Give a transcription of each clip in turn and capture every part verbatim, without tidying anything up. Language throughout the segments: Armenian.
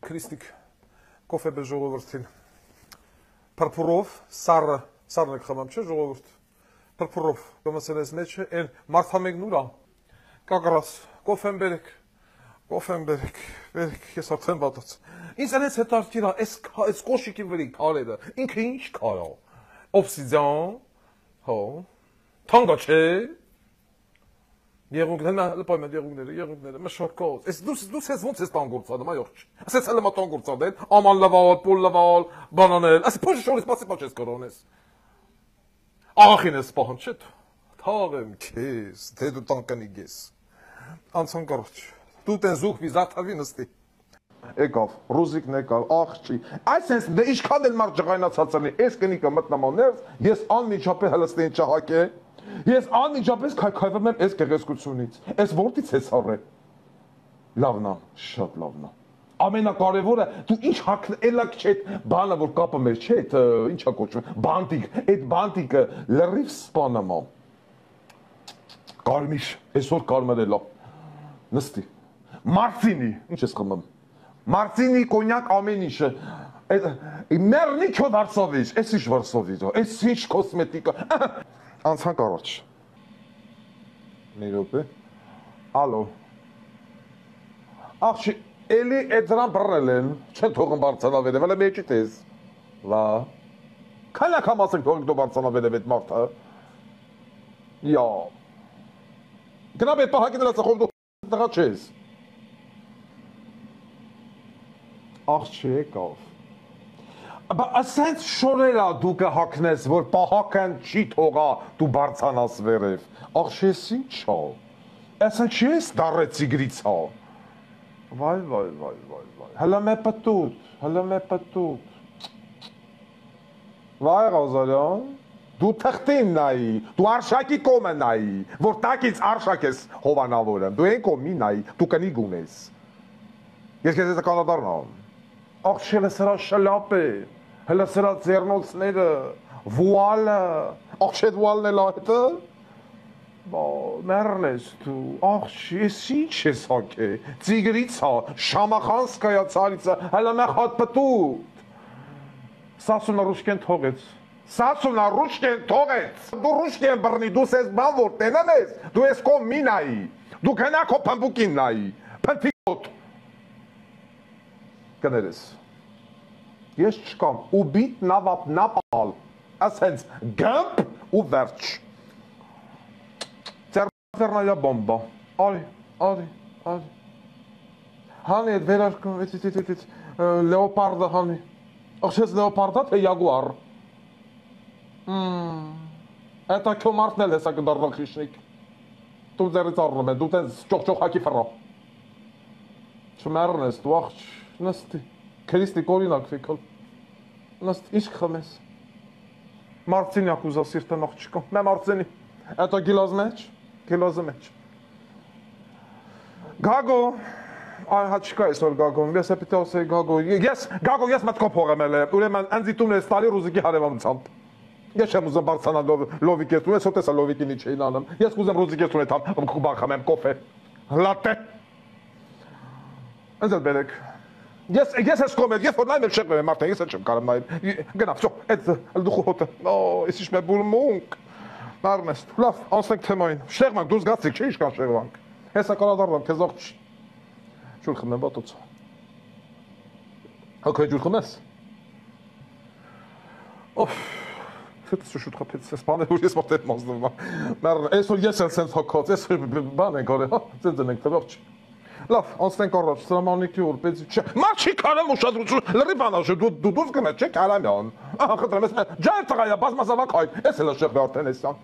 Քրիստիկ կոֆե ժողովրդին Փրփուրով սառը սառն եք խմամ չէ ժողովուրդ Փրփուրով կմսելես մեջը այն մարդամեգն ուրա կակրաս կոֆեն բերեք կոֆեն բերեք բերեք ես արդեն պատած ինձ այնց հետաքրքիր է այս այս կոշիկի վրի քարերը ինքը ինչ քար է օբսիդիան հո թանկա չէ Եղունգները, լպայմեն եղունգները, եղունգները, մշորկոց, ես դուս դուս ես ոնց ես տան գործադում, այո՞չ։ Ասես հələ մա տան գործադել, աման լավալ, պոլ լավալ, բանանել, ասես փոշ շորից սպասի պաչես կորոնես։ Աղախին ես պահում, չէ՞։ Թաղեմ քեզ, թե դու տան կնիգես։ Անցան կարոջ։ Դու տեն զուգ վիզաթավի նստի։ Եկավ, ռուզիկն եկավ, աղջի։ Այսպես դե ինչքան էլ մարդ ջղայնացած լինի, այս կնիկը մտնամաններ, ես անմիջապես հլստեն չհակե Ես անմիջապես քայքայվում եմ այս գեղեցկությունից։ Այս որտից ես առել։ Լավն է, շատ լավն է։ Ամենակարևորը դու ինչ հակնելա չէ բանը որ կապը մեր չէ, ինչա կոչվում, բանտիկ, այդ բանտիկը լրիվ սպանում է։ Կարմիր, այսօր կարմրել է։ Նստի։ Մարտինի, ինչ ես խմում։ Մարտինի, կոնյակ ամեն ինչը։ Այդ մեռնիքո վարսովիչ, այս ինչ վարսովիչ, այս ինչ կոսմետիկա։ Անցանք առաջ։ Մի րոպե։ Ալո։ Աղջի, էլի այդ դրան բռնել են, չեն թողում բարձրանալով, վելը մեջի տես։ Լա։ Քանի անգամ ասենք թողենք դու բարձրանալով այդ մարդը։ Յա։ Գնա այդ պահակի դրած խով դու տղա չես։ Աղջի եկավ։ Աբա ասենց շորելա դու կհակնես, որ պահակն չի թողա դու բարձանաս վերև։ Աղջես ինչ ա։ Ասեն չի ես դարեցի գրիցա։ Վայ, վայ, վայ, վայ, վայ։ Հլը մե պտուտ, հլը մե պտուտ։ Վայ, Ռոզալյան, դու թղթին նայի, դու արշակի կոմը նայի, որ տակից արշակ ես հովանավորը, դու են կոմի նայի, դու կնիգ ունես։ Ես կեզ ես կանադարնամ։ Աղջելը սրա շլապ է, հլը սրա ձերնոցները, վուալը, աղջետ վուալն էլ այդը, մերն ես դու, աղջ, ես ինչ ես հակ է, ծիգրից հա, շամախանսկայա ծարիցը, հլը մեղ հատ պտուտ, սասունը ռուշկեն թողեց, սասունը ռուշկեն թողեց, դու ռուշկեն բրնի, դու սես բան որ տենան ես, դու ես կոմ մի նայի, դու կնակ հո պմբուկին նայի, պնթիկոտ, կներես, ես չկամ, ու բիտ նավապ նապալ, ասենց գմպ ու վերջ, ծերնայա բոմբա, արի, արի, արի, հանի էդ վերարկում, լեոպարդը հանի, աղջես լեոպարդա թե յագուար, էտա քո մարդն էլ հեսա կդարվալ խիշնիկ, դու ձերից առնում է, դու տենց ճոխ-ճոխ հակի վրա, չմերն ես, դու աղջ, նստի, քրիստիկ օրինակ վիկլ, նստ, իսկ խմես, մարցինյակ ուզա սիրտը նող չկա, մե մարցինի, էտա գիլոզ մեջ, գիլոզը մեջ, գագո, այ հա չկա ես որ գագոն, ես է պիտի ասեի գագո, ես, գագո, ես մտքով հողեմ էլ է, ուրեմն ընձիտումն ես տալի ռուզիկի հարևանությամբ, ես չեմ ուզեմ բարձանալ լովիկ ես, ես հոտ ես լովիկին ինչ էին անում, ես կուզեմ ռուզիկ ես ունետամ, կուբան խմեմ կոֆե, լատե, ընձ էլ բերեք, Ես ես ես կոմեդ, ես որ նայում եմ շեղվել եմ մարդը, ես չեմ կարամ նայել, գնա, վсё, այդ դուխու հոտը, օ, ես ինչ մե բուրմունք, նարնեստ, լավ, անցնենք թեմային, շեղմանք, դուզ գացիք, չէ ինչ կան շեղվանք, հեսա կարադարվամ, քեզ ողջ, ջուր խմեմ բատոց, հոք է ջուր խմես, օֆ, սետս շուտ խապեց, ես բան է, որ ես մոտ էտ մազնում եմ, մերն, ես որ ես էլ սենց հոքոց, ես բան ենք արել, հա, ծենց ենք տվողջ, Լավ, անցնենք առաջ, սրա մանիկյուր, պետք չէ։ Մարդ չի կարել ուշադրություն, լրի բանաշը, դու դու դուս գնաց, չէ՞ կարամյան։ Ահա խնդրեմ, ես ջայր տղայա, բազմազավակ հայ, ես էլ շեղբի արդեն էսյան։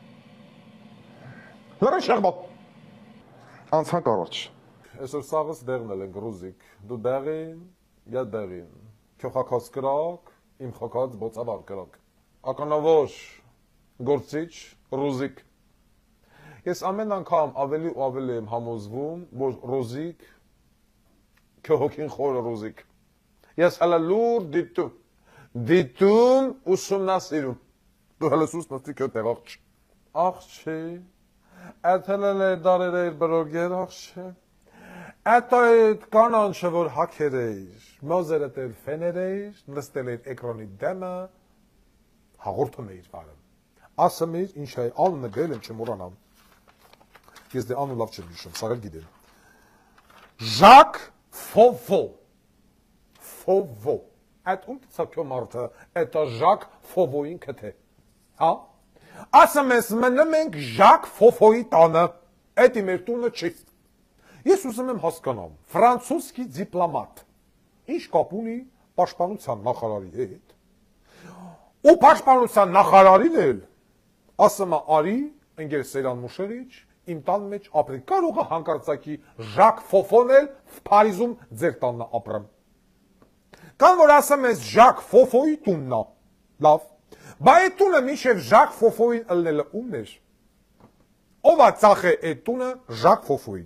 Լրի շեղբա։ Անցանք առաջ։ Այսօր սաղս դեղնել են ռուզիկ, դու դեղին, я դեղին։ Քո խակած կրակ, իմ խակած բոցավար կրակ։ Ականավոր, գործիչ, ռուզիկ։ Ես ամեն անգամ ավելի ու ավելի եմ համոզվում, որ ռոզիկ, քո հոգին խորը ռոզիկ։ Ես հələ լուր դիտում, դիտում ուսումնասիրում։ Դու հələ սուս նստի քո տեղ աղջ։ Աղջի, այդ հələ դարերը իր բրոգեր աղջի։ Այդ այդ կանանչը որ հակեր էր, մոզերը դեր ֆեներ էր, նստել էր էկրանի դեմը, հաղորդում էր վարը։ Ասում էր, ինչ է անունը գրել եմ չմոռանամ։ Ես դե անուն լավ չեմ հիշում, սա էլ գիտեմ։ Ժակ Ֆովո։ Ֆովո։ Այդ ում ցակյո մարդը, այդ Ժակ Ֆովոին կթե։ Հա։ Ասում ես մնում ենք Ժակ Ֆովոյի տանը։ Այդ իմ տունը չի։ Ես ուզում եմ հասկանամ, ֆրանսուսկի դիպլոմատ ինչ կապ ունի պաշտպանության նախարարի հետ։ Ու պաշտպանության նախարարին էլ ասում է արի, ընկեր Սերան Մուշերիչ, իմ տան մեջ ապրի, կարող է հանկարծակի Ժակ Ֆոֆոն էլ Փարիզում ձեր տանն ապրեմ։ Կան որ ասում ես Ժակ Ֆոֆոյի տունն է, լավ, բա այդ տունը միշև Ժակ Ֆոֆոյին ըլնելը ումն էր։ Ով է ծախե այդ տունը Ժակ Ֆոֆոյին։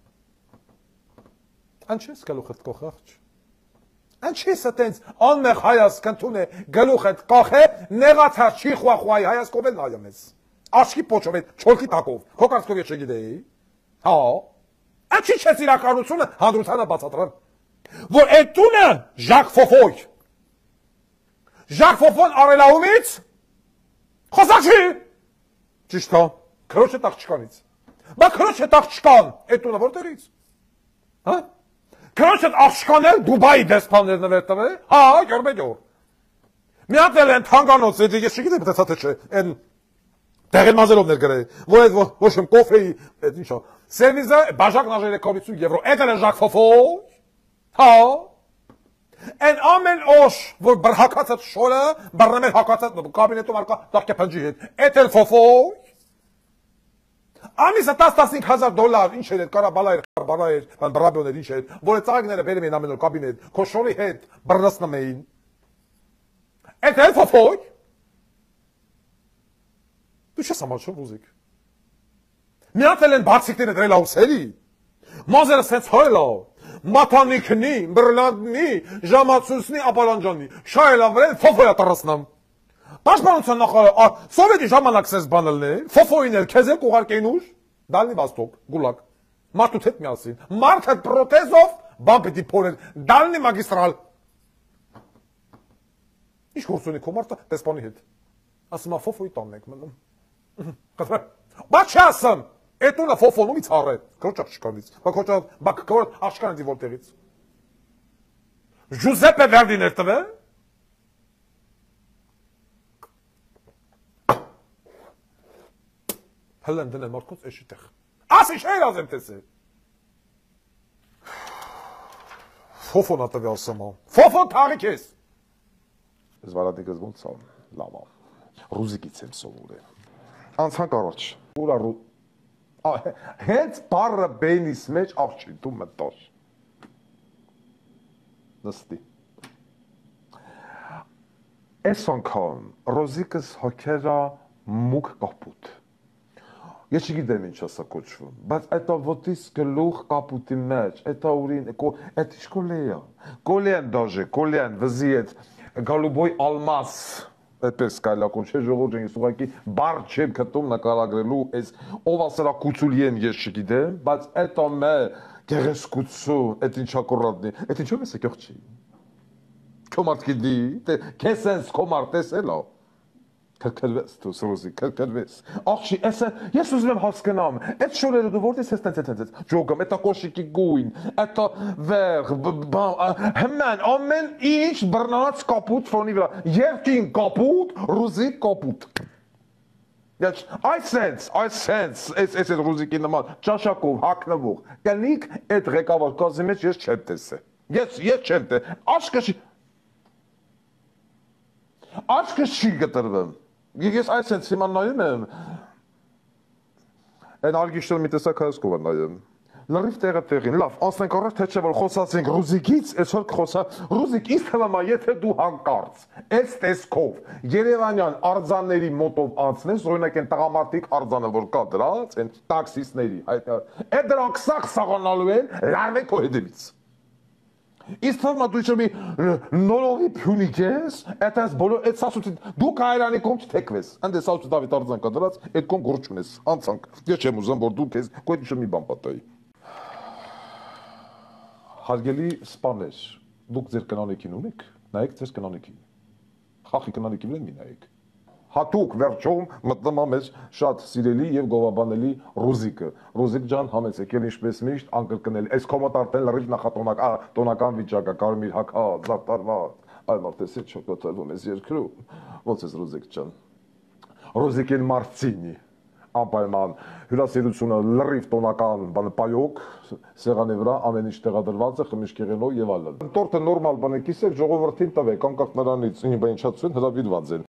Անչես գլուխդ կոխախչ։ Անչես այտենց անմեղ հայաս կնդուն է գլուխդ կոխե, նեղացար չի խուախուայի հայաս կովել նայում ես։ Աշկի պոչով է, չորքի տակով, քո կարծքով ես չգիտեի։ Հա։ Անչի չես իրականությունը հանդրությանը բացատրեմ։ Որ այդ տունը Ժակ Ֆոֆոյ։ Ժակ Ֆոֆոն արելաումից խոսակ չի։ Ճիշտ է, քրոջը տաղճկանից։ Բա քրոջը տաղճկան, այդ տունը որտեղից։ Հա։ Քրոջդ աղջկանել Դուբայի դեսպաններ նվեր տվել, հա, գերբեջոր։ Մի հատ էլ են թանկանոց, ես չգիտեմ տեսա թե չէ, են տեղին մազելով ներգրել, որ այդ ոչ եմ կոֆեի, այդ ինչա, սերվիզը բաժակ նաժել է քորիցու եվրո, այդ էլ է Ժակ Ֆոֆոյ, հա, են ամեն օշ, որ բրհակացած շորը, բրնամել հակացած կաբինետում արկա տաղկե պնջի հետ, այդ էլ Ֆոֆոյ, ամիսը տասնինք հազար դոլար, ինչ էր, կարա բալա էր, բարա էր, բրաբյոն էր, ինչ էր, որ է ծաղիկները բերեմ են ամեն օր կաբինետ, քո շորի հետ բրնասնում էին։ Այդ էլ Ֆոֆոյ։ Դու չես ամաչում ռուզիկ։ Մի հատ էլ են բացիկները դրել ուսերի։ Մազերը սենց հորել ա, մատանիքնի, բրլանդնի, ժամացուսնի, ապարանջանի, շայել ավրել, Ֆոֆոյա տրասնամ։ Պաշտպանության նախարարը սովետի ժամանակ սես բանելն է, Ֆոֆոյին էլ քեզ էլ կուղարկեին ուր, Դալնի Վաստոկ, Գուլակ, մարդուց հետ միասին, մարդը պրոթեզով բան պիտի փորել, Դալնի մագիստրալ։ Ինչ գործ ունի քո մարդը դեսպանի հետ։ Ասում է Ֆոֆոյի տանն եք մնում։ Բա չի ասում, այդ տունը Ֆոֆոնումից առ է, քրոջ աղջկանից, բա քրոջ բա քրոջ աղջկանից որտեղից։ Ժուզեպե Վերդին էր տվել։ Հլեն դնել մարդկոց էշի տեղ։ Ասի շեր ազեմ տեսել։ Ֆոֆոն ատվի ասում ամ։ Ֆոֆոն թաղիք ես։ Ես վարադիկս ոնց ամ, լավ ամ։ Ռուզիկից եմ սովորել։ Անցանք առաջ։ Ուրա ռու։ Հենց բարը բենիս մեջ աղջի դու մտոր։ Նստի։ Այս անգամ ռոզիկս հոգերա մուկ կապուտ։ Ես չգիտեմ ինչ ասա կոչվում, բայց այդ ոտիս գլուխ կապուտի մեջ, այդ ուրին, այդ ինչ կոլեյա, կոլեյան դաժե, կոլեյան, վզի այդ գալուբոյ ալմաս, այդպես կայլակոն չէ ժողոր են, ես ուղակի բար չեմ կտում նկարագրելու, այս ով ասրա կուցուլիեն ես չգիտեմ, բայց այդ ամե գեղեսկություն, այդ ինչա կորադնի, այդ ինչով ես եկող չի, քո մարդ գիդի, կես ես քո մարդ տեսել ա, Քրքրվես դու սրոզի, քրքրվես։ Աղջի, ես ուզում եմ հասկանամ, այդ շորերը դու որտես ես տենց-տենց ջոգում, էտա կոշիկի գույն, էտա վեղ, հման, ամեն ինչ բռնած կապուտ ֆոնի վրա, երկին կապուտ, ռուզիկ կապուտ։ Այս սենց, այս սենց, այս այդ ռուզիկի նման, ճաշակով, հակնվող, կնիկ այդ ղեկավար կազմի մեջ ես չեմ տեսել։ Ես ես չեմ տեսել, աչքս չի, աչքս չի գտրվում։ Ես այս սենց հիմա նայում եմ, այն արգիշտոր մի տեսակ հայասկով են նայում, լրիվ տեղը տեղին, լավ, անցնենք առաջ, թե չէ որ խոսացինք ռուզիկից, այսօր կխոսա, ռուզիկ ինձ թվում է, եթե դու հանկարծ, այս տեսքով, երևանյան արձանների մոտով անցնես, օրինակ են տղամարդիկ արձանը, որ կա դրած, են տաքսիստների, այդ դրանք սաղ սաղանալու են, լարվեք քո հետևից։ Իսկ թվում է դու ինչ-որ մի նորովի փյունիկ ես, այդպես բոլոր այդ սասուցի դու կայարանի կողմ չթեքվես։ Ընդ է սասուցի Դավիթ արձան կա դրած, այդ կողմ գործ չունես։ Անցանք։ Ես չեմ ուզում որ դու քեզ քո ինչ-որ մի բան պատահի։ Հարգելի սպաներ, դուք ձեր կնանիքին ունեք, նայեք ձեր կնանիքին։ Խախի կնանիքի վրա մի նայեք։ Հատուկ վերջում մտնում է մեր շատ սիրելի եւ գովաբանելի Ռուզիկը։ Ռուզիկ ջան, համեցեք ել ինչպես միշտ անկրկնել։ Այս կոմոտարտեն լրիվ նախատոնակ, ա, տոնական վիճակը, կարմիր հակա, զարտարված։ Այլ մարդեսի չոկոտալվում ես երկրում։ Ոնց ես Ռուզիկ ջան։ Ռոզիկին Մարցինի անպայման հյուրասիրությունը լրիվ տոնական բան պայոկ սեղանի վրա ամեն ինչ տեղադրված է խմիչք եղելով եւ այլն։ Տորտը նորմալ բան է կիսեք ժողովրդին տվեք անկախ նրանից ինչ բան ինչացույց հրավիրված են